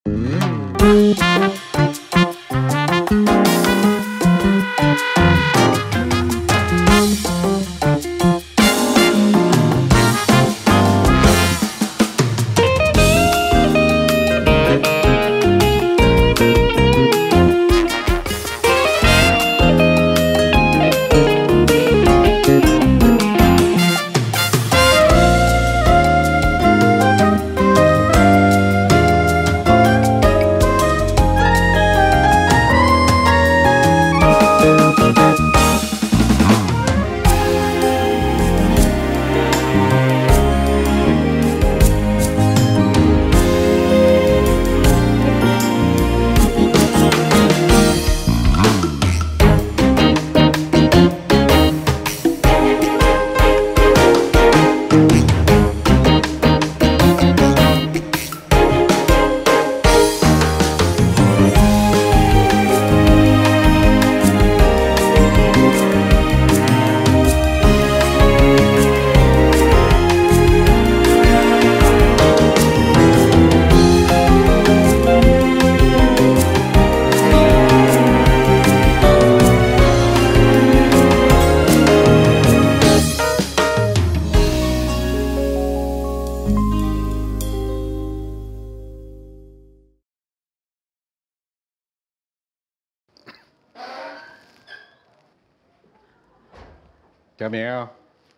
佳明，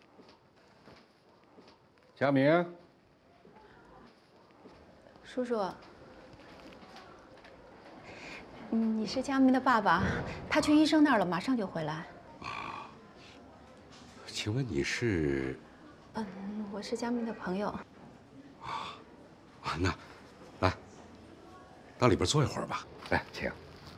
佳明， 叔叔，你是佳明的爸爸，他去医生那儿了，马上就回来。 啊，请问你是？ 我是佳明的朋友。 那，来，到里边坐一会儿吧。来，请。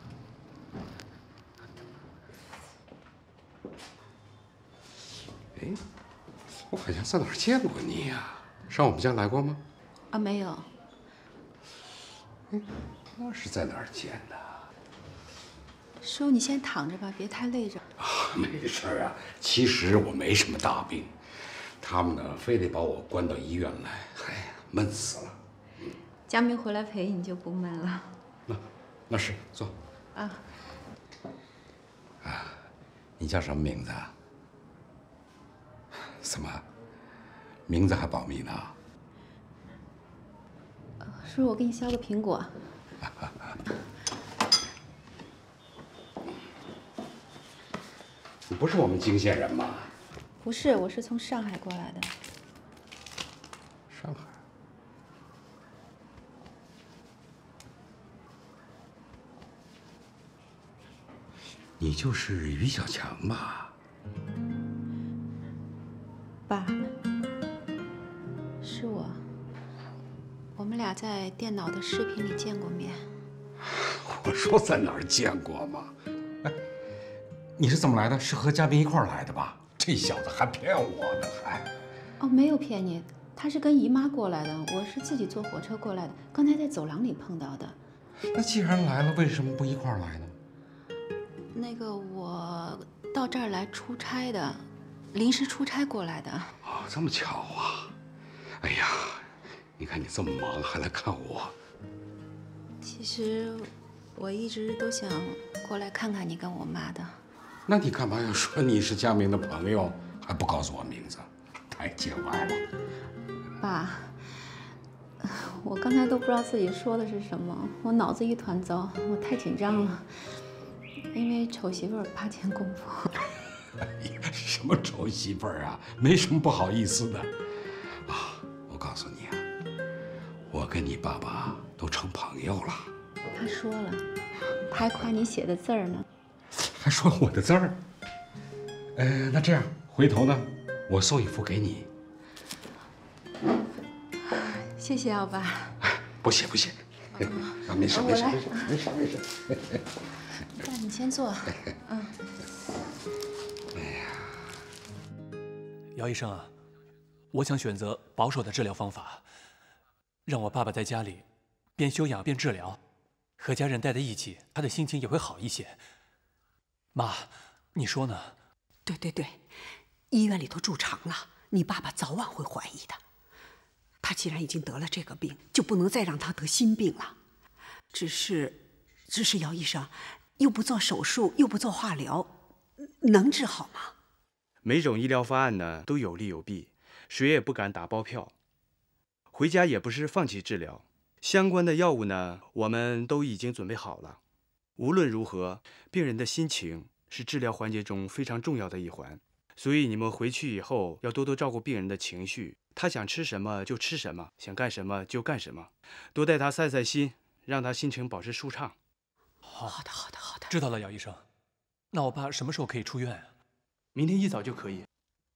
哎，我好像在哪儿见过你呀？上我们家来过吗？ 啊，没有。 那是在哪儿见的？ 叔，你先躺着吧，别太累着。 啊，没事啊。其实我没什么大病，他们呢非得把我关到医院来，哎呀，闷死了。 佳明回来陪你就不闷了。 那是，坐。啊。啊，你叫什么名字啊？ 怎么，名字还保密呢？ 叔叔，我给你削个苹果。 你不是我们泾县人吗？ 不是，我是从上海过来的。 上海。你就是于小强吧？ 爸，是我。我们俩在电脑的视频里见过面。 我说在哪儿见过吗？ 哎，你是怎么来的？是和嘉宾一块儿来的吧？ 这小子还骗我呢，还…… 哦，没有骗你，他是跟姨妈过来的，我是自己坐火车过来的，刚才在走廊里碰到的。 那既然来了，为什么不一块儿来呢？ 那个，我到这儿来出差的。 临时出差过来的哦，这么巧啊！哎呀，你看你这么忙，还来看我。 其实我一直都想过来看看你跟我妈的。 那你干嘛要说你是佳明的朋友，还不告诉我名字？太见外了。 爸，我刚才都不知道自己说的是什么，我脑子一团糟，我太紧张了，因为丑媳妇8件功夫。 哎呀，什么丑媳妇儿啊，没什么不好意思的。啊，我告诉你啊，我跟你爸爸都成朋友了。 他说了，他还夸你写的字儿呢。 还说我的字儿？那这样，回头呢，我送一幅给你。 谢谢啊，爸。 不谢不谢。啊，没事没事没事没事。 爸，你先坐。嗯。 姚医生啊，我想选择保守的治疗方法，让我爸爸在家里边休养边治疗，和家人待在一起，他的心情也会好一些。妈，你说呢？ 对对对，医院里头住长了，你爸爸早晚会怀疑的。他既然已经得了这个病，就不能再让他得心病了。 只是姚医生，又不做手术，又不做化疗，能治好吗？ 每种医疗方案呢都有利有弊，谁也不敢打包票。回家也不是放弃治疗，相关的药物呢我们都已经准备好了。无论如何，病人的心情是治疗环节中非常重要的一环，所以你们回去以后要多多照顾病人的情绪，他想吃什么就吃什么，想干什么就干什么，多带他散散心，让他心情保持舒畅。 好的，好的，好的。 知道了，姚医生。那我爸什么时候可以出院啊？ 明天一早就可以。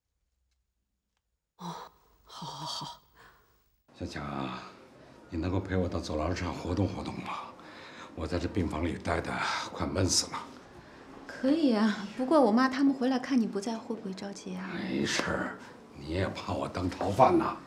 哦，好，好，好。 小强啊，你能够陪我到走廊上活动活动吗？我在这病房里待得快闷死了。 可以啊，不过我妈他们回来看你不在，会不会着急啊？ 没事儿，你也怕我当逃犯呐？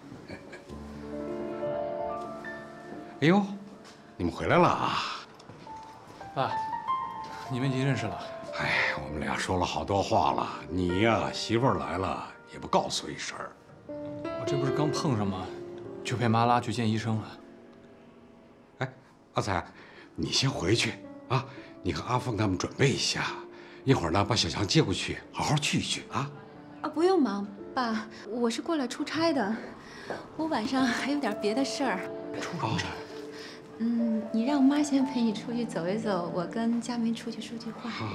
哎呦，你们回来了啊！ 爸，你们已经认识了。 哎，我们俩说了好多话了，你呀，媳妇儿来了也不告诉一声。 我这不是刚碰上吗？就被妈拉去见医生了。 哎，阿才，你先回去啊，你和阿凤他们准备一下，一会儿呢把小强接过去，好好聚一聚啊。 啊，不用忙，爸，我是过来出差的，我晚上还有点别的事儿。 出什么差？ 你让妈先陪你出去走一走，我跟佳明出去说句话。 好。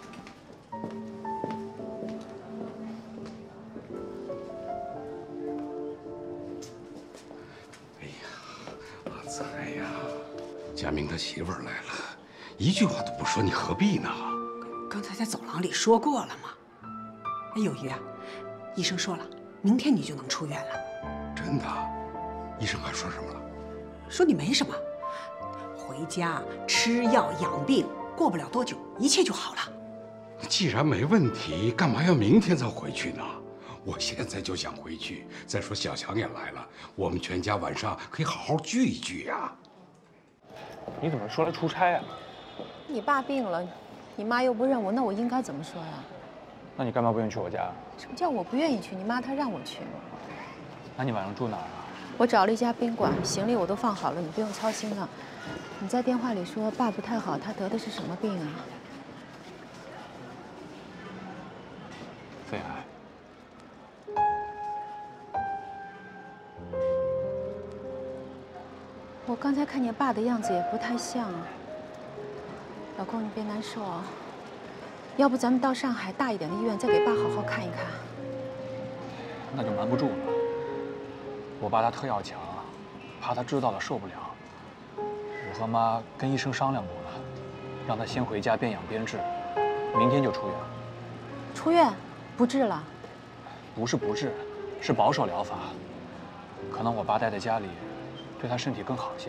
哎呀，阿才呀，佳明他媳妇儿来了，一句话都不说，你何必呢？ 刚才在走廊里说过了嘛。哎，有余啊，医生说了，明天你就能出院了。 真的？医生还说什么了？ 说你没什么，回家吃药养病，过不了多久，一切就好了。 既然没问题，干嘛要明天再回去呢？我现在就想回去。再说小强也来了，我们全家晚上可以好好聚一聚呀。 你怎么说来出差啊？ 你爸病了，你妈又不认我，那我应该怎么说呀？ 那你干嘛不愿意去我家？ 什么叫我不愿意去？你妈她让我去。 那你晚上住哪儿啊？ 我找了一家宾馆，行李我都放好了，你不用操心了。你在电话里说爸不太好，他得的是什么病啊？ 肺癌。 我刚才看见爸的样子也不太像啊。老公，你别难受啊。要不咱们到上海大一点的医院，再给爸好好看一看。 那就瞒不住了。我爸他特要强，怕他知道了受不了。我和妈跟医生商量过了，让他先回家边养边治，明天就出院。 出院？不治了？ 不是不治，是保守疗法。可能我爸待在家里，对他身体更好些。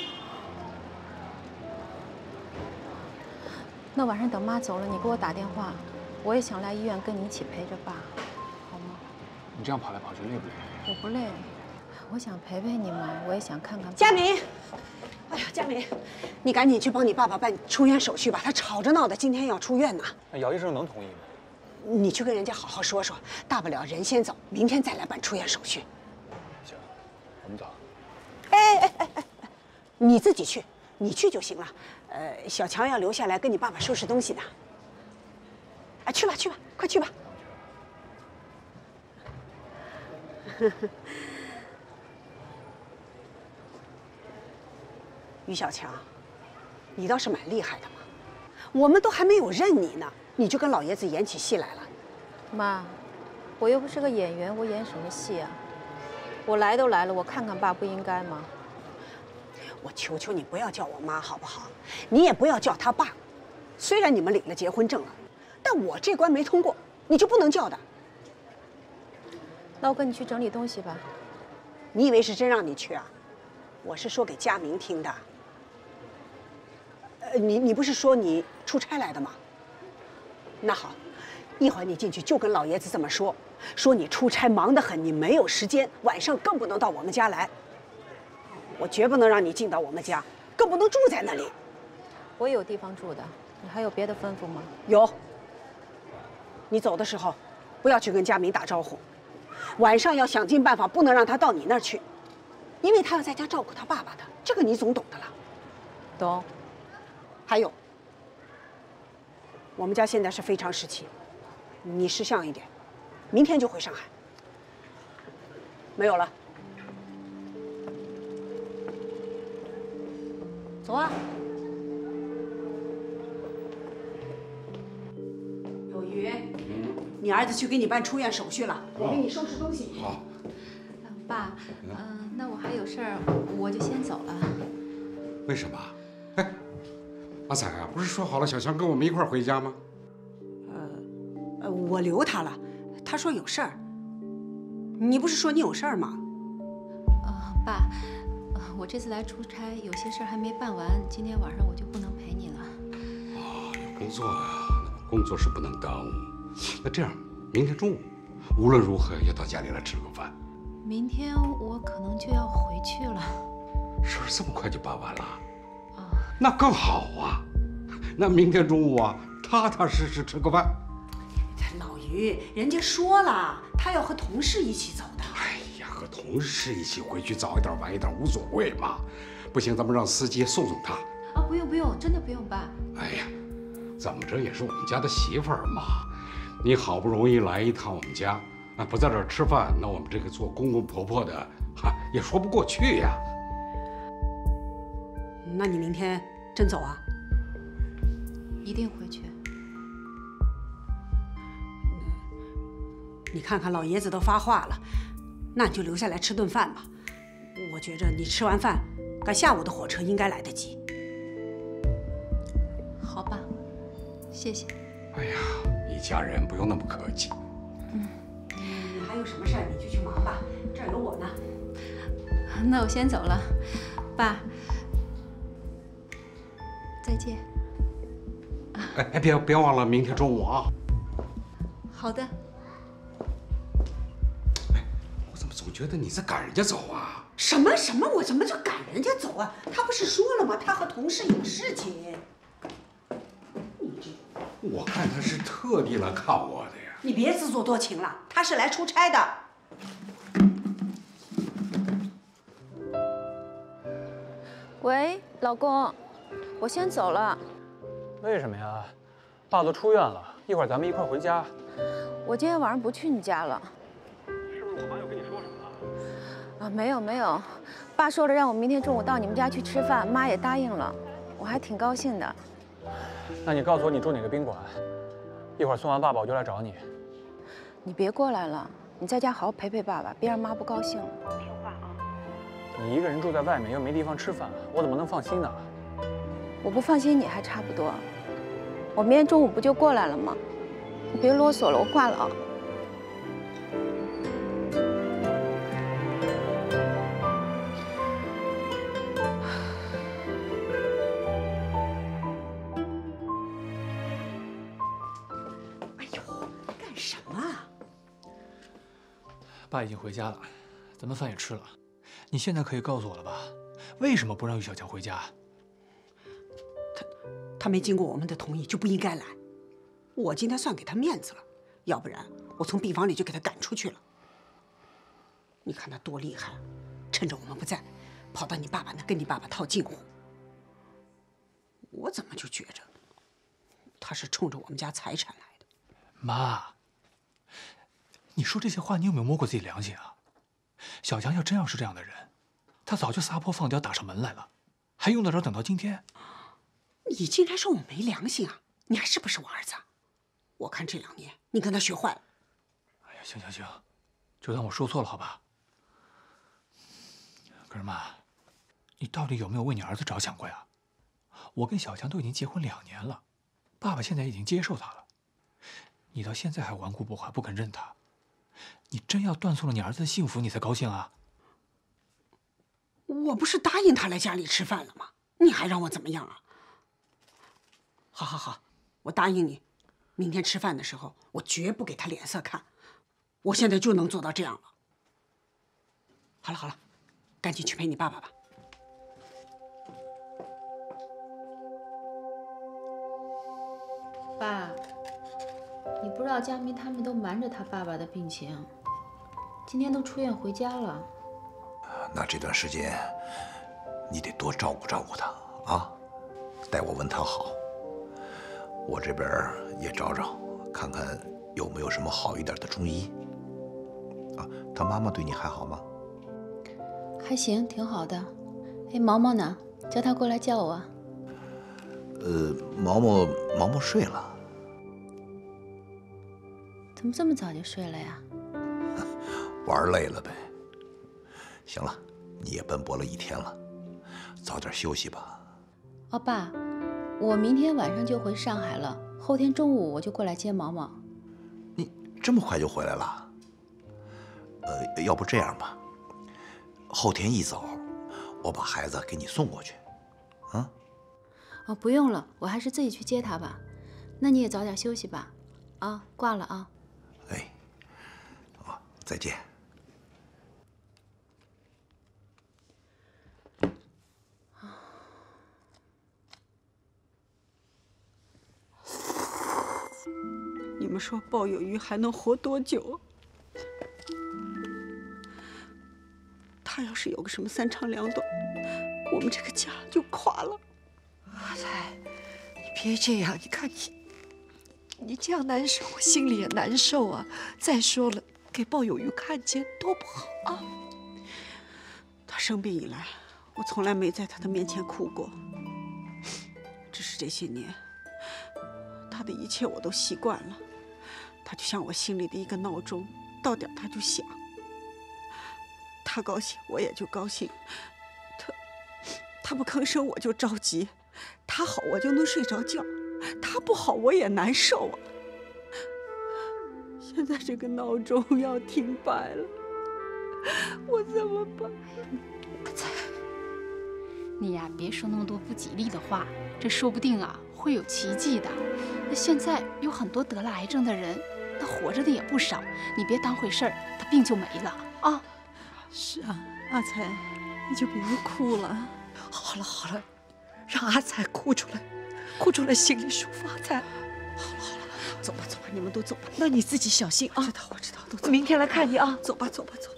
那晚上等妈走了，你给我打电话，我也想来医院跟你一起陪着爸，好吗？ 你这样跑来跑去累不累？ 我不累，我想陪陪你嘛，我也想看看爸。 佳明，哎呀，佳明，你赶紧去帮你爸爸办出院手续吧，他吵着闹的，今天要出院呢。 那姚医生能同意吗？ 你去跟人家好好说说，大不了人先走，明天再来办出院手续。 行，我们走。 哎，你自己去，你去就行了。小强要留下来跟你爸爸收拾东西呢。啊，去吧，去吧，快去吧。于小强，你倒是蛮厉害的嘛，我们都还没有认你呢，你就跟老爷子演起戏来了。 妈，我又不是个演员，我演什么戏啊？我来都来了，我看看爸不应该吗？ 我求求你不要叫我妈好不好？你也不要叫他爸。虽然你们领了结婚证了，但我这关没通过，你就不能叫的。 那我跟你去整理东西吧。 你以为是真让你去啊？我是说给佳明听的。你不是说你出差来的吗？那好，一会儿你进去就跟老爷子这么说，说你出差忙得很，你没有时间，晚上更不能到我们家来。我绝不能让你进到我们家，更不能住在那里。 我有地方住的，你还有别的吩咐吗？ 有。你走的时候，不要去跟佳明打招呼，晚上要想尽办法，不能让他到你那儿去，因为他要在家照顾他爸爸的，这个你总懂的了。 懂。 还有，我们家现在是非常时期，你识相一点，明天就回上海。没有了，走啊！有余，你儿子去给你办出院手续了，我给你收拾东西。 好。 爸，那我还有事儿，我就先走了。 为什么？哎，阿彩啊，不是说好了小强跟我们一块儿回家吗？ 我留他了，他说有事儿。你不是说你有事儿吗？ 爸，我这次来出差，有些事儿还没办完，今天晚上我就不能陪你了。 哦，有工作啊，工作是不能耽误。那这样，明天中午，无论如何要到家里来吃个饭。 明天我可能就要回去了。 事儿这么快就办完了？ 啊， 那更好啊。那明天中午啊，踏踏实实吃个饭。 老于，人家说了，他要和同事一起走的。 哎呀，和同事一起回去，早一点晚一点无所谓嘛。不行，咱们让司机送送他。 啊，不用不用，真的不用，爸。 哎呀，怎么着也是我们家的媳妇儿嘛，你好不容易来一趟我们家，啊，不在这儿吃饭，那我们这个做公公婆婆的，也说不过去呀。 那你明天真走啊？ 一定回去。 你看看老爷子都发话了，那你就留下来吃顿饭吧。我觉着你吃完饭，赶下午的火车应该来得及。 好吧，谢谢。 哎呀，一家人不用那么客气。 你还有什么事儿你就去忙吧，这儿有我呢。 那我先走了，爸，再见。 哎，别忘了明天中午啊。 好的。 我怎么总觉得你在赶人家走啊？ 什么？我怎么就赶人家走啊？他不是说了吗？他和同事有事情。 我看他是特地来看我的呀。 你别自作多情了，他是来出差的。 喂，老公，我先走了。 为什么呀？爸都出院了，一会儿咱们一块回家。 我今天晚上不去你家了。 是不是我妈又跟你说什么了？ 啊，没有，爸说了让我明天中午到你们家去吃饭，妈也答应了，我还挺高兴的。 那你告诉我你住哪个宾馆，一会儿送完爸爸我就来找你。 你别过来了，你在家好好陪陪爸爸，别让妈不高兴了。听话啊！ 你一个人住在外面又没地方吃饭，我怎么能放心呢？ 我不放心你还差不多，我明天中午不就过来了吗？你别啰嗦了，我挂了啊。 爸已经回家了，咱们饭也吃了。你现在可以告诉我了吧？为什么不让于小强回家？ 他没经过我们的同意就不应该来。我今天算给他面子了，要不然我从病房里就给他赶出去了。你看他多厉害，趁着我们不在，跑到你爸爸那跟你爸爸套近乎。我怎么就觉着他是冲着我们家财产来的？ 妈，你说这些话，你有没有摸过自己良心啊？小强要真要是这样的人，他早就撒泼放屌打上门来了，还用得着等到今天？ 你竟然说我没良心啊！你还是不是我儿子？我看这2年你跟他学坏了。 哎呀，行，就当我说错了，好吧？可是妈，你到底有没有为你儿子着想过呀？我跟小强都已经结婚2年了，爸爸现在已经接受他了，你到现在还顽固不化，不肯认他，你真要断送了你儿子的幸福，你才高兴啊？ 我不是答应他来家里吃饭了吗？你还让我怎么样啊？好，我答应你，明天吃饭的时候，我绝不给他脸色看。我现在就能做到这样了。好了，赶紧去陪你爸爸吧。 爸，你不知道佳明他们都瞒着他爸爸的病情，今天都出院回家了。 那这段时间，你得多照顾照顾他啊， 代我问他好。我这边也找找，看看有没有什么好一点的中医。啊，他妈妈对你还好吗？ 还行，挺好的。哎，毛毛呢？叫他过来叫我。 毛毛睡了。 怎么这么早就睡了呀？ 玩累了呗。行了，你也奔波了一天了，早点休息吧。 哦，爸，我明天晚上就回上海了，后天中午我就过来接毛毛。 你这么快就回来了？要不这样吧，后天一早，我把孩子给你送过去，啊？ 哦，不用了，我还是自己去接他吧。那你也早点休息吧。啊，挂了啊。 哎，啊，再见。 你们说鲍有余还能活多久？他要是有个什么三长两短，我们这个家就垮了。 阿才，你别这样，你看你这样难受，我心里也难受啊。再说了，给鲍有余看见多不好啊。 他生病以来，我从来没在他的面前哭过。只是这些年，他的一切我都习惯了。他就像我心里的一个闹钟，到点他就响。他高兴，我也就高兴；他不吭声，我就着急；他好，我就能睡着觉；他不好，我也难受啊。现在这个闹钟要停摆了，我怎么办？ 你呀，别说那么多不吉利的话，这说不定啊会有奇迹的。那现在有很多得了癌症的人，那活着的也不少，你别当回事儿，他病就没了啊。 是啊，阿才，你就别哭了。好了好了，让阿才哭出来，哭出来心里舒服。阿才，好了好了，走吧走吧，你们都走吧。那你自己小心啊。我知道，都走。明天来看你啊。 走吧走吧走吧。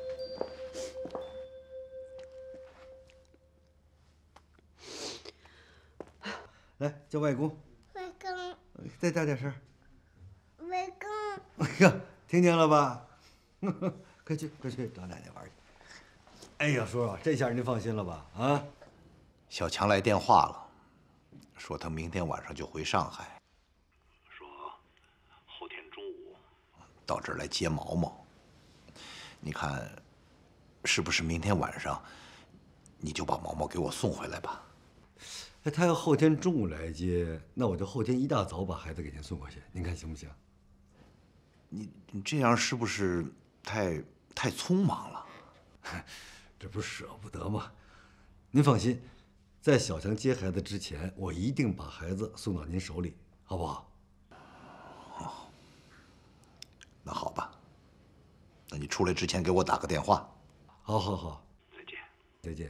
来，叫外公。 外公。 再大点声。 外公。 哎呀，听见了吧？快去快去找奶奶玩去。哎呀，叔叔，这下您放心了吧？啊？ 小强来电话了，说他明天晚上就回上海，说后天中午到这儿来接毛毛。你看，是不是明天晚上你就把毛毛给我送回来吧？ 哎，他要后天中午来接，那我就后天一大早把孩子给您送过去，您看行不行？ 你这样是不是太匆忙了？ 这不是舍不得吗？您放心，在小强接孩子之前，我一定把孩子送到您手里，好不好？ 哦，那好吧。那你出来之前给我打个电话。 好，好，好。再见。再见。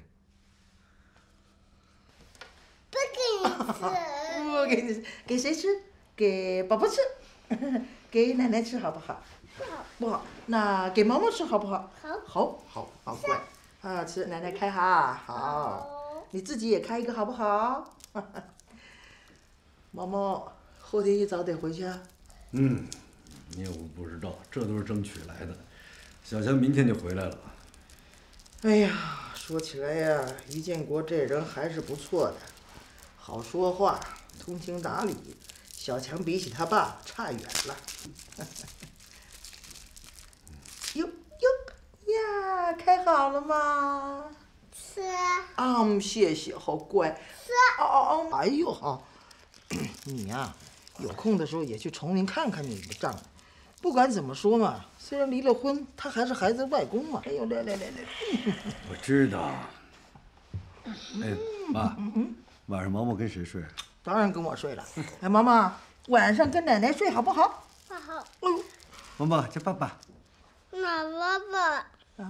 不给你吃。 不给你，给谁吃？给宝宝吃，给奶奶吃好不好？ 不好。 不好，那给毛毛吃好不好？ 好。 好乖。啊，吃奶奶开哈，好。你自己也开一个好不好？毛毛，后天一早得回去啊。 你也不知道，这都是争取来的。小强明天就回来了。 哎呀，说起来呀，于建国这人还是不错的，好说话，通情达理。小强比起他爸差远了。哟呀，开好了吗？ 吃。 谢谢，好乖。 吃。 哎呦好，你呀，有空的时候也去崇明看看你的丈夫。不管怎么说嘛，虽然离了婚，他还是孩子外公嘛。哎呦，来。 我知道。哎，妈，晚上毛毛跟谁睡？ 当然跟我睡了。哎，妈妈，晚上跟奶奶睡好不好？ 好。 哎呦， 毛毛叫爸爸。 哪爸爸？ 啊？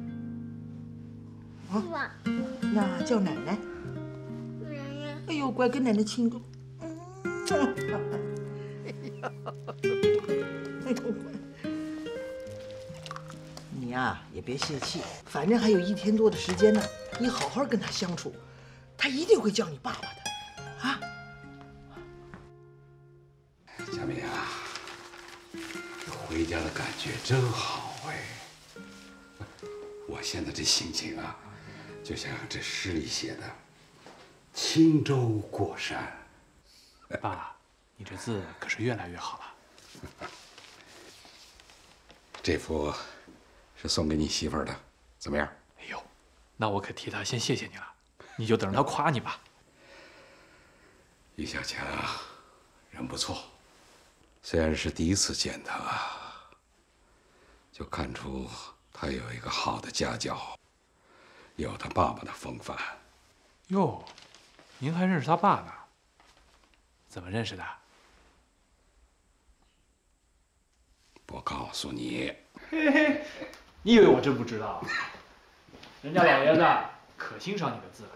爸爸。 那叫奶奶。 奶奶。 哎呦，乖，跟奶奶亲个。你呀，也别泄气，反正还有1天多的时间呢，你好好跟他相处，他一定会叫你爸爸的，啊。 家的感觉真好哎！我现在这心情啊，就像这诗里写的“轻舟过山”。 爸，你这字可是越来越好了。 这幅是送给你媳妇儿的，怎么样？ 哎呦，那我可替她先谢谢你了。你就等着她夸你吧。 于小强人不错，虽然是第一次见他，就看出他有一个好的家教，有他爸爸的风范。 哟，您还认识他爸呢？怎么认识的？ 我告诉你， 嘿嘿，你以为我真不知道？人家老爷子可欣赏你的字了。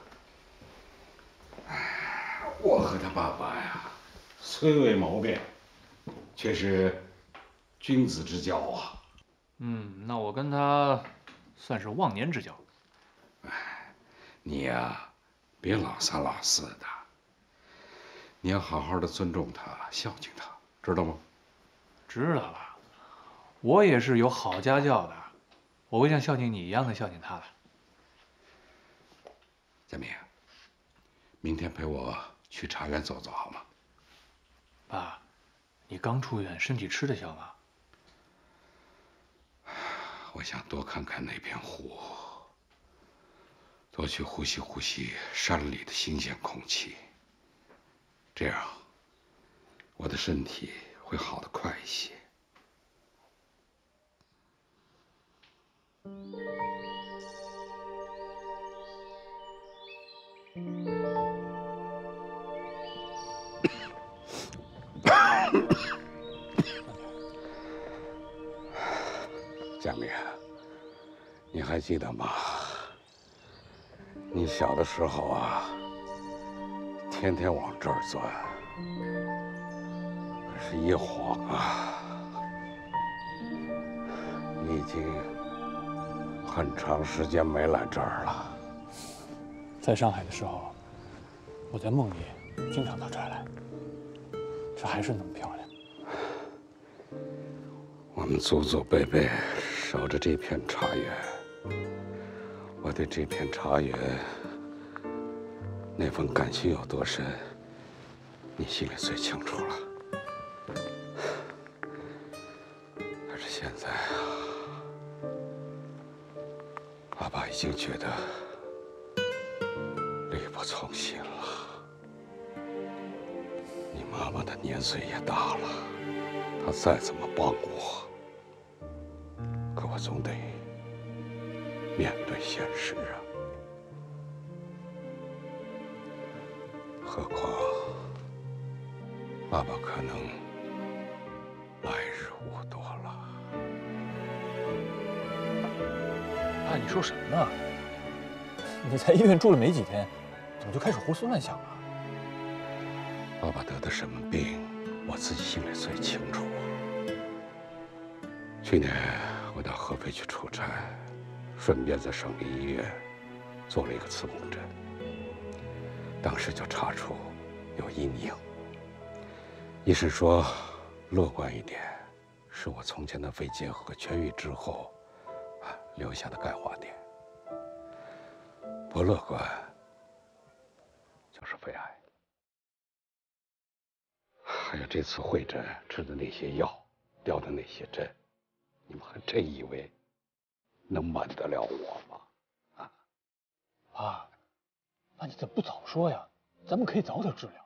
我和他爸爸呀，虽未谋面，却是君子之交啊。 那我跟他算是忘年之交。 你呀，别老三老四的，你要好好的尊重他，孝敬他，知道吗？ 知道了，我也是有好家教的，我会像孝敬你一样的孝敬他的。 佳明，明天陪我去茶园走走好吗？ 爸，你刚出院，身体吃得消吗？ 我想多看看那片湖，多去呼吸呼吸山里的新鲜空气，这样我的身体会好得快一些。佳明，你还记得吗？你小的时候啊，天天往这儿钻，可是一晃啊，你已经很长时间没来这儿了。 在上海的时候，我在梦里经常到这儿来，这还是那么漂亮。 我们祖祖辈辈守着这片茶园，我对这片茶园那份感情有多深，你心里最清楚了。可是现在啊，爸爸已经觉得力不从心了。你妈妈的年岁也大了，她再怎么帮我，可我总得面对现实啊。何况爸爸可能来日无多了。 爸，你说什么呢？你在医院住了没几天，怎么就开始胡思乱想了？ 爸爸得的什么病，我自己心里最清楚。去年我到合肥去出差，顺便在省立医院做了一个磁共振，当时就查出有阴影。医生说，乐观一点，是我从前的肺结核痊愈之后留下的钙化点；不乐观，就是肺癌。还有这次会诊吃的那些药，吊的那些针，你们还真以为能瞒得了我吗？ 爸，那你怎么不早说呀？咱们可以早点治疗。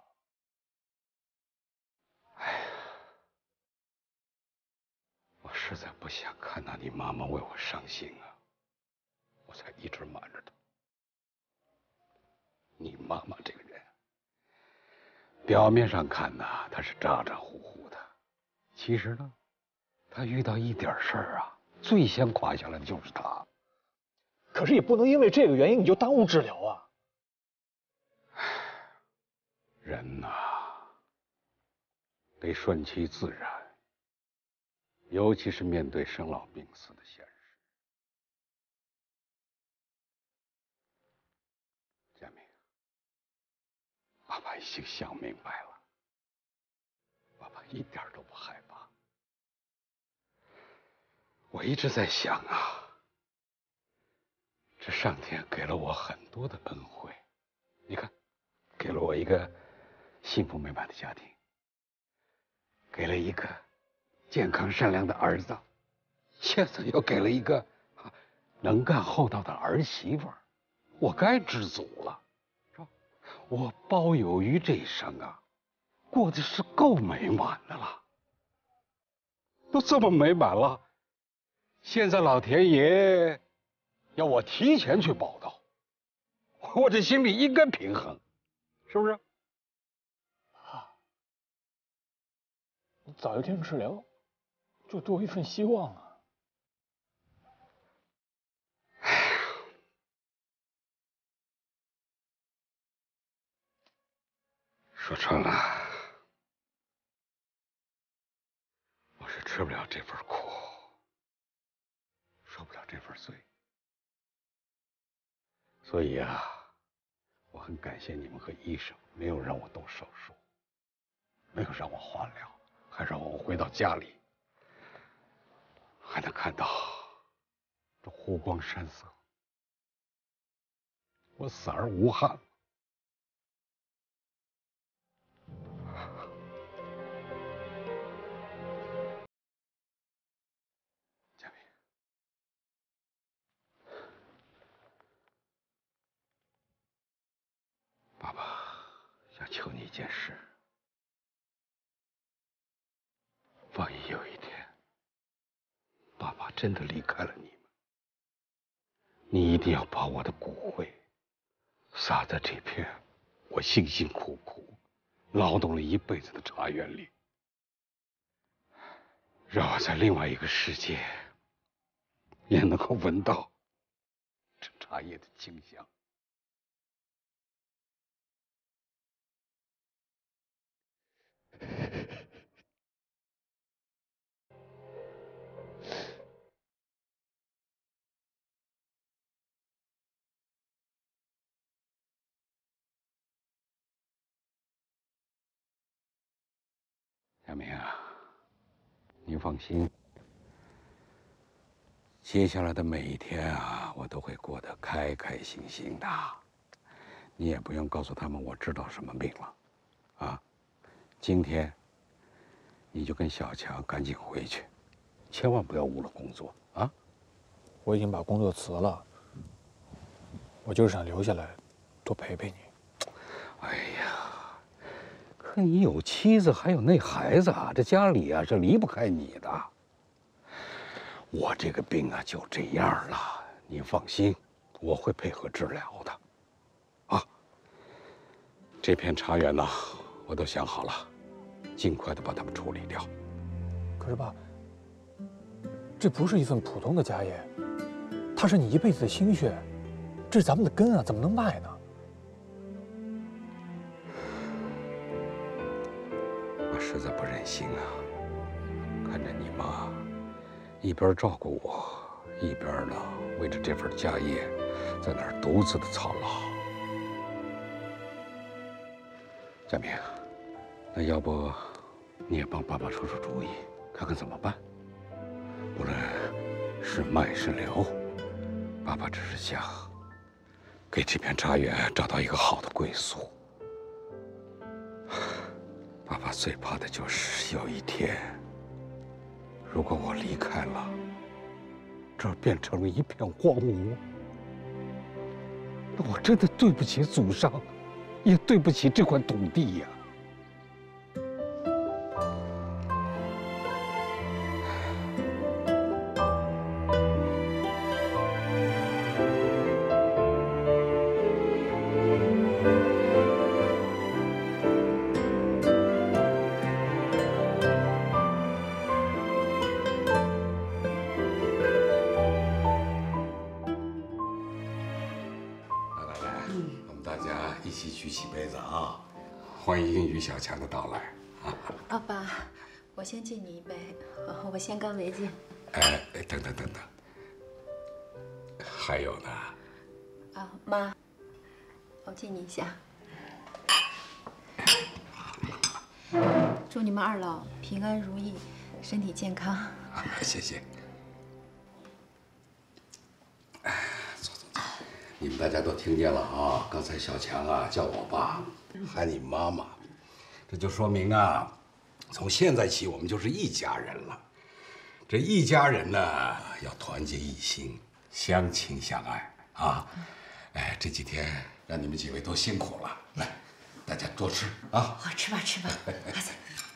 我实在不想看到你妈妈为我伤心啊，我才一直瞒着她。你妈妈这个人，表面上看呢，她是咋咋呼呼的，其实呢，她遇到一点事儿啊，最先垮下来的就是她。 可是也不能因为这个原因你就耽误治疗啊。 人呐，得顺其自然，尤其是面对生老病死的现实。佳明，爸爸已经想明白了，爸爸一点都不害怕。 我一直在想啊，这上天给了我很多的恩惠，你看，给了我一个幸福美满的家庭，给了一个健康善良的儿子，现在又给了一个能干厚道的儿媳妇儿，我该知足了，是吧？我包有余这一生啊，过的是够美满的了，都这么美满了。现在老天爷要我提前去报道，我这心里应该平衡，是不是？ 你早一天治疗，就多一份希望啊。 说穿了，我是吃不了这份苦，受不了这份罪，所以啊，我很感谢你们和医生，没有让我动手术，没有让我化疗，还让我回到家里，还能看到这湖光山色，我死而无憾。爸爸想求你一件事，万一有一天，爸爸真的离开了你们，你一定要把我的骨灰撒在这片我辛辛苦苦劳动了一辈子的茶园里，让我在另外一个世界也能够闻到这茶叶的清香。小明啊，你放心，接下来的每一天啊，我都会过得开开心心的。你也不用告诉他们我知道什么病了，啊，今天你就跟小强赶紧回去，千万不要误了工作啊！ 我已经把工作辞了，我就是想留下来，多陪陪你。 哎呀，可你有妻子，还有那孩子啊，这家里啊是离不开你的。我这个病啊就这样了，你放心，我会配合治疗的。啊，这片茶园呢，我都想好了，尽快的把它们处理掉。 可是爸，这不是一份普通的家业，它是你一辈子的心血，这是咱们的根啊，怎么能卖呢？ 我实在不忍心啊，看着你妈一边照顾我，一边呢为着这份家业，在那儿独自的操劳。佳明，那要不你也帮爸爸出出主意，看看怎么办？无论是卖是留，爸爸只是想给这片茶园找到一个好的归宿。爸爸最怕的就是有一天，如果我离开了，这儿变成了一片荒芜，那我真的对不起祖上，也对不起这块土地呀。欢迎于小强的到来啊！ 阿爸，我先敬你一杯，我先干为敬。 哎，等等，还有呢。 啊，妈，我敬你一下。祝你们二老平安如意，身体健康。 谢谢。 你们大家都听见了啊！刚才小强啊叫我爸，喊你妈妈，这就说明啊，从现在起我们就是一家人了。这一家人呢，要团结一心，相亲相爱啊！哎，这几天让你们几位都辛苦了，来，大家多吃啊！ 好，吃吧吃吧，阿彩。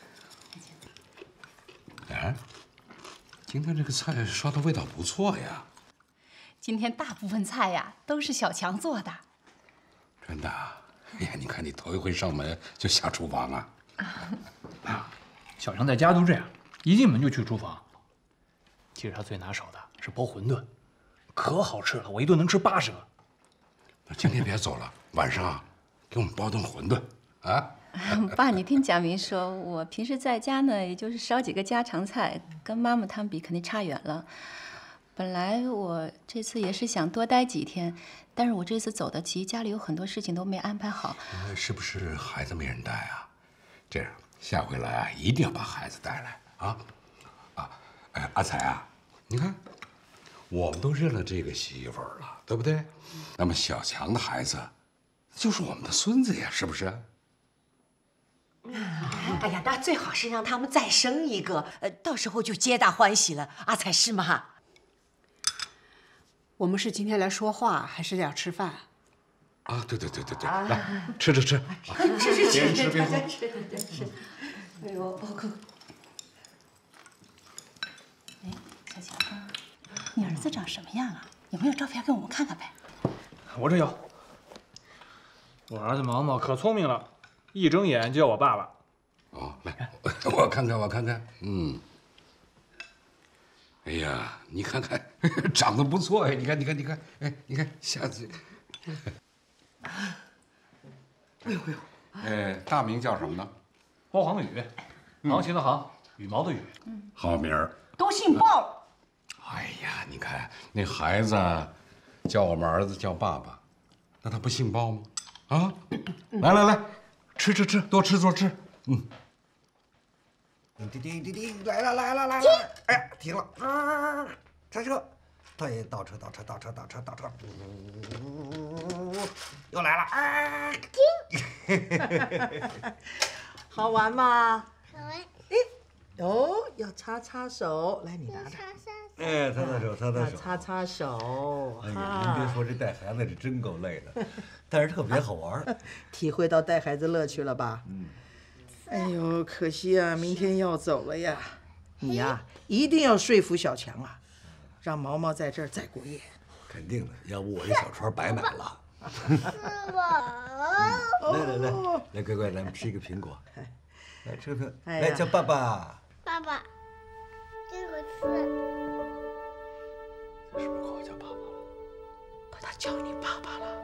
哎，今天这个菜烧的味道不错呀。 今天大部分菜呀都是小强做的。 真的？哎呀，你看你头一回上门就下厨房啊？ 啊，小强在家都这样，一进门就去厨房。其实他最拿手的是包馄饨，可好吃了，我一顿能吃80个。 那今天别走了，晚上给我们包顿馄饨啊！ 爸，你听蒋明说，我平时在家呢，也就是烧几个家常菜，跟妈妈他们比肯定差远了。本来我这次也是想多待几天，但是我这次走得急，家里有很多事情都没安排好。 是不是孩子没人带啊？这样，下回来啊，一定要把孩子带来啊！哎，阿彩啊，你看，我们都认了这个媳妇儿了，对不对？那么小强的孩子，就是我们的孙子呀，是不是？ 哎呀，那最好是让他们再生一个，到时候就皆大欢喜了。阿彩是吗？ 我们是今天来说话，还是要吃饭？ 啊，对，来吃。 吃。 边吃边喝。 吃。哎呦，包括。 哎，小强啊，你儿子长什么样啊？有没有照片给我们看看呗？ 我这有。我儿子毛毛可聪明了，一睁眼就叫我爸爸。 哦，来，我看看，哎呀，你看看，长得不错哎！你看，哎，你看下次，哎呦，大名叫什么呢？ 包航宇，航行的航，羽毛的羽。 好名儿。 都姓鲍。 哎呀，你看那孩子叫我们儿子叫爸爸，那他不姓鲍吗？啊，来，吃，多吃。 叮，来了！哎呀，停了！刹车，对，倒车，又来了！ 好玩吗？ 好玩。 要擦手，来，你拿着。 哎，擦手。 擦手。 哎呀，您别说，这带孩子是真够累的，但是特别好玩。 体会到带孩子乐趣了吧？哎呦，可惜啊，明天要走了呀。你呀，一定要说服小强啊，让毛毛在这儿再过夜。 肯定的，要不我这小船白买了。 是吧？ 来，乖，咱们吃一个苹果。来吃个苹果， 哎来叫爸爸。 爸爸，这个是。 是不是管我叫爸爸了？ 把他叫你爸爸了。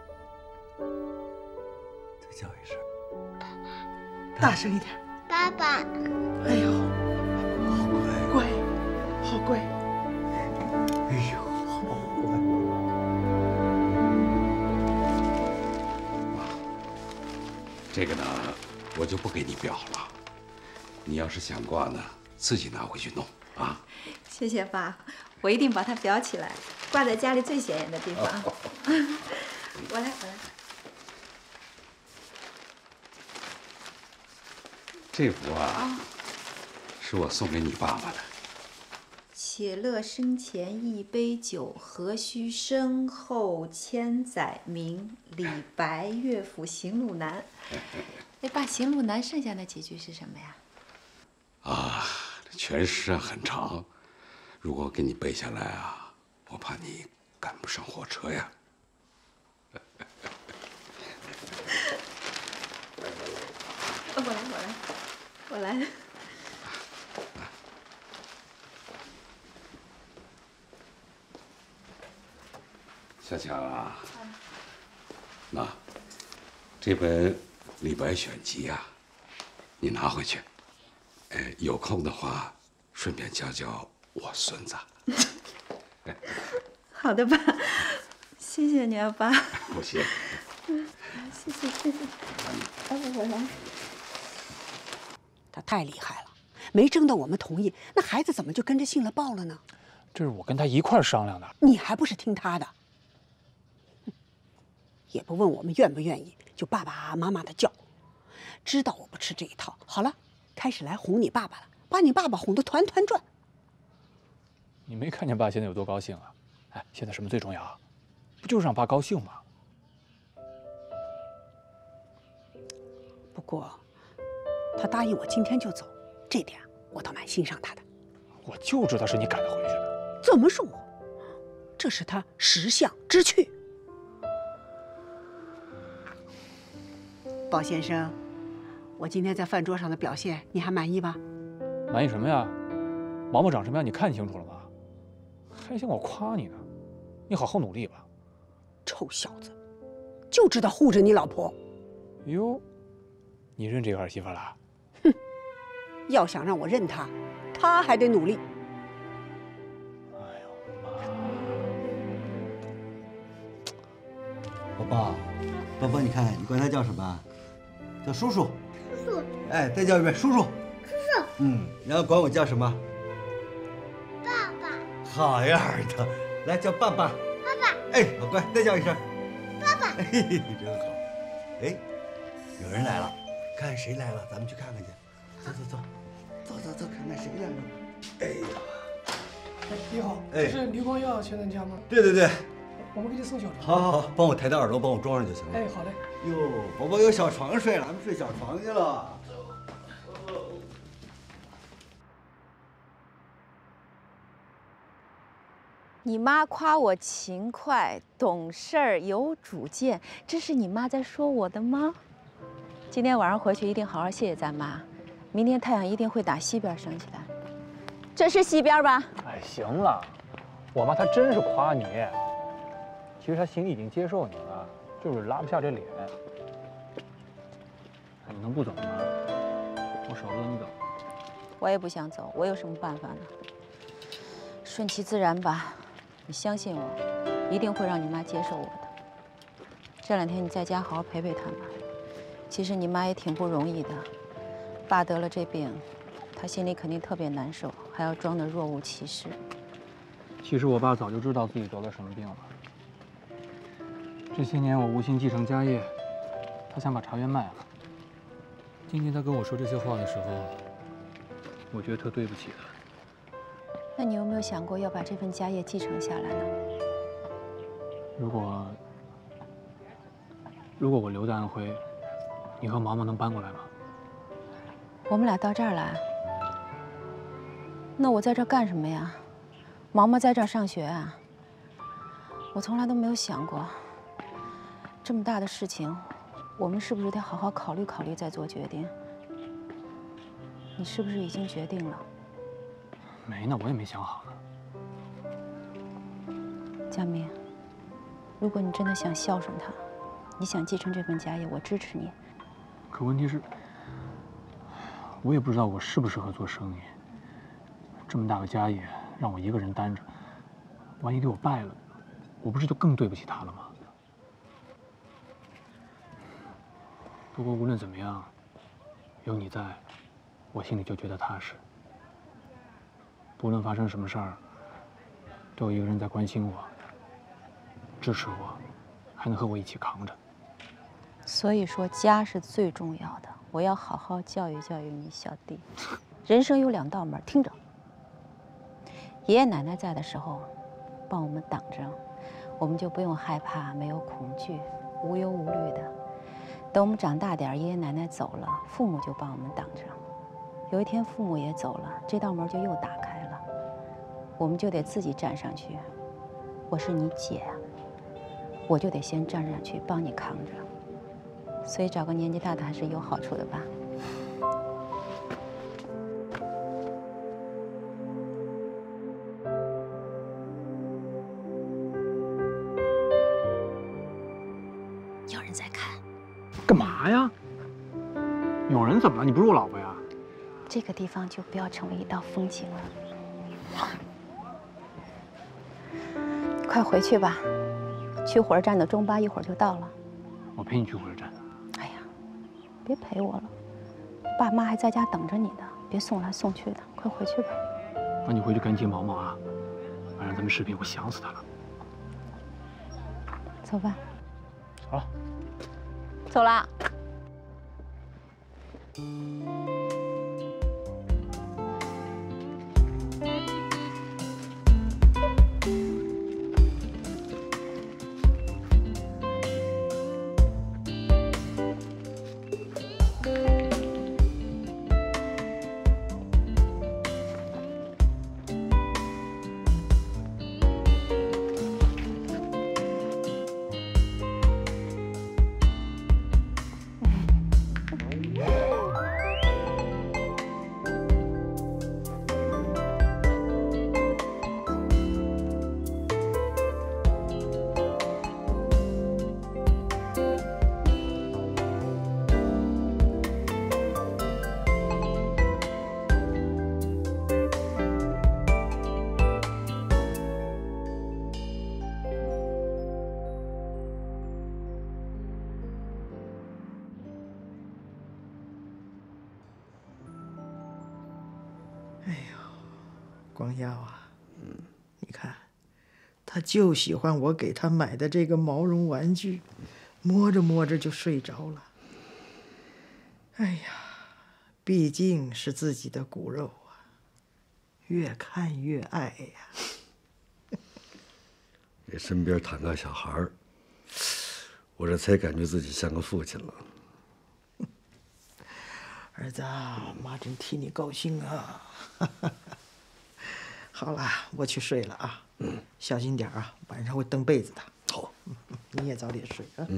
再叫一声。 大声一点。 爸爸。 哎呦， 好乖， 好乖。 哎呦，好乖。 这个呢，我就不给你裱了。你要是想挂呢，自己拿回去弄啊。 谢谢爸，我一定把它裱起来，挂在家里最显眼的地方。我来。 这幅啊，是我送给你爸爸的。 且乐生前一杯酒，何须身后千载名？李白乐府行路难。那爸，行路难剩下那几句是什么呀？ 啊，全诗啊很长，如果给你背下来啊，我怕你赶不上火车呀。 我来。 小强啊，那这本李白选集啊，你拿回去。有空的话，顺便教教我孙子。 好的，爸，谢谢你啊，爸。 不谢。 谢谢。我来。 他太厉害了，没征得我们同意，那孩子怎么就跟着姓了鲍了呢？ 这是我跟他一块儿商量的。 你还不是听他的？ 也不问我们愿不愿意，就爸爸妈妈的叫。知道我不吃这一套，好了，开始来哄你爸爸了，把你爸爸哄得团团转。 你没看见爸现在有多高兴啊？哎，现在什么最重要啊？不就是让爸高兴吗？ 不过，他答应我今天就走，这点我倒蛮欣赏他的。 我就知道是你赶他回去的。 怎么是我？这是他识相知趣。鲍先生，我今天在饭桌上的表现，你还满意吧？ 满意什么呀？毛毛长什么样你看清楚了吗？还嫌我夸你呢？你好好努力吧。 臭小子，就知道护着你老婆。 哟，你认这个儿媳妇了？ 哼，要想让我认她，她还得努力。 哎呦妈！宝宝，宝宝，你看，你管他叫什么？叫叔叔。 叔叔。 哎，再叫一遍，叔叔。 叔叔。 然后管我叫什么？ 爸爸。 好样的，来叫爸爸。 爸爸。 哎，好乖，再叫一声。 爸爸。 嘿嘿，真好。哎，有人来了，看谁来了，咱们去看看去。走，看看谁来了。哎呀， 你好，这是刘光耀先生家吗？ 对， 我们给你送小床。 好，帮我抬到2楼，帮我装上就行了。 哎，好嘞。 哟，宝宝有小床睡了，咱们睡小床去了。 你妈夸我勤快、懂事儿、有主见，这是你妈在说我的吗？今天晚上回去一定好好谢谢咱妈，明天太阳一定会打西边升起来。这是西边吧？ 哎，行了，我妈她真是夸你，其实她心里已经接受你了，就是拉不下这脸。你能不走吗？我舍不得你走。 我也不想走，我有什么办法呢？顺其自然吧。你相信我，一定会让你妈接受我的。这2天你在家好好陪陪她吧。其实你妈也挺不容易的，爸得了这病，她心里肯定特别难受，还要装得若无其事。 其实我爸早就知道自己得了什么病了。这些年我无心继承家业，他想把茶园卖了。今天他跟我说这些话的时候，我觉得特对不起他。 那你有没有想过要把这份家业继承下来呢？ 如果我留在安徽，你和毛毛能搬过来吗？ 我们俩到这儿来，那我在这儿干什么呀？毛毛在这儿上学啊。我从来都没有想过，这么大的事情，我们是不是得好好考虑考虑再做决定？你是不是已经决定了？ 没呢，我也没想好呢。 佳明，如果你真的想孝顺他，你想继承这份家业，我支持你。 可问题是，我也不知道我适不适合做生意。这么大个家业让我一个人担着，万一给我败了，我不是就更对不起他了吗？不过无论怎么样，有你在，我心里就觉得踏实。不论发生什么事儿，都有一个人在关心我、支持我，还能和我一起扛着。 所以说，家是最重要的。我要好好教育教育你小弟。人生有2道门，听着。爷爷奶奶在的时候，帮我们挡着，我们就不用害怕，没有恐惧，无忧无虑的。等我们长大点，爷爷奶奶走了，父母就帮我们挡着。有一天父母也走了，这道门就又打开了，我们就得自己站上去。我是你姐，我就得先站上去帮你扛着。所以找个年纪大的还是有好处的吧。有人在看。 干嘛呀？有人怎么了？你不是我老婆呀？ 这个地方就不要成为一道风景了。快回去吧，去火车站的中巴一会儿就到了。 我陪你去火车站。 哎呀，别陪我了，爸妈还在家等着你呢，别送来送去的，快回去吧。 那你回去赶紧接毛毛啊，晚上咱们视频，我想死他了。 走吧。 走。 好， 走啦。 光耀啊，你看，他就喜欢我给他买的这个毛绒玩具，摸着摸着就睡着了。哎呀，毕竟是自己的骨肉啊，越看越爱呀。 你身边躺个小孩儿，我这才感觉自己像个父亲了。 儿子，妈真替你高兴啊！好了，我去睡了啊。小心点啊，晚上会蹬被子的。 好， 你也早点睡啊。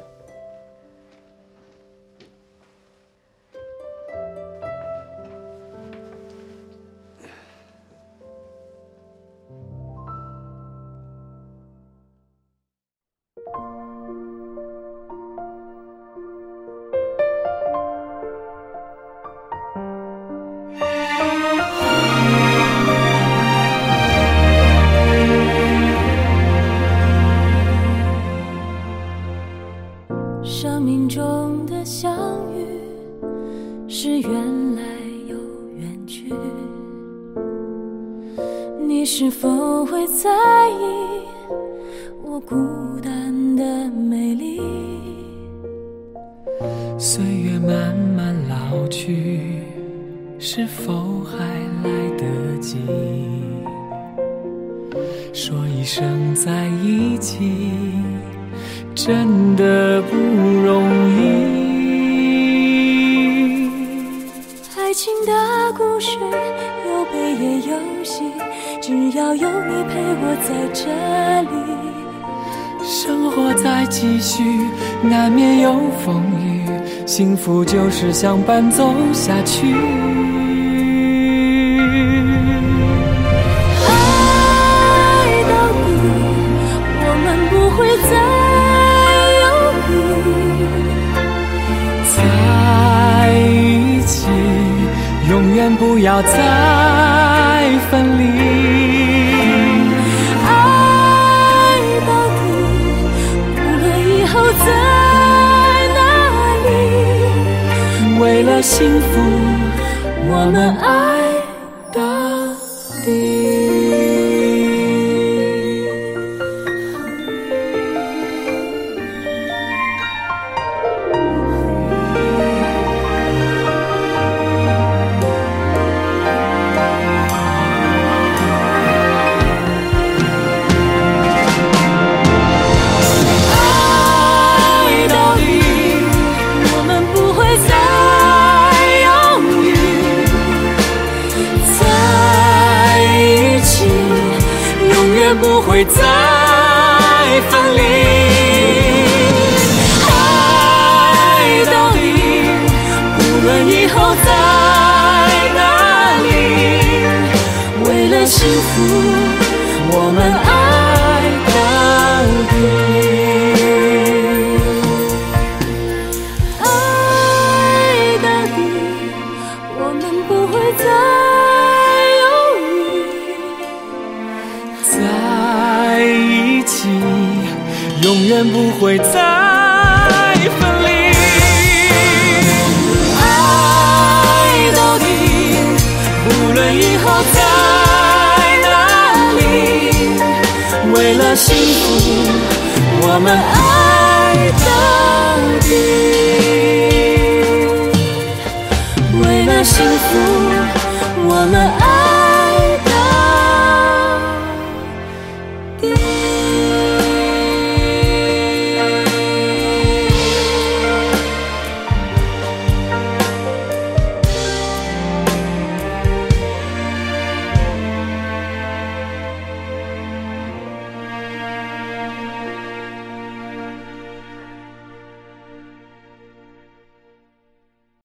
生命中的相遇是缘来又缘去，你是否会在意我孤单的美丽？ 岁月慢慢老去，是否还来得及说一声在一起？真的不容易。 爱情的故事有悲也有喜，只要有你陪我在这里。 生活在继续，难免有风雨，幸福就是相伴走下去。 爱到底，我们不会再在一起，永远不要再分离。 爱到底，无论以后在哪里， 为了幸福，我们爱到底。不会再分离，爱到底，无论以后在哪里，为了幸福，我们爱到底。爱到底，我们不会再在一起，永远不会再分离。爱到底，无论以后在哪里，为了幸福，我们爱到底。 为了幸福，我们爱。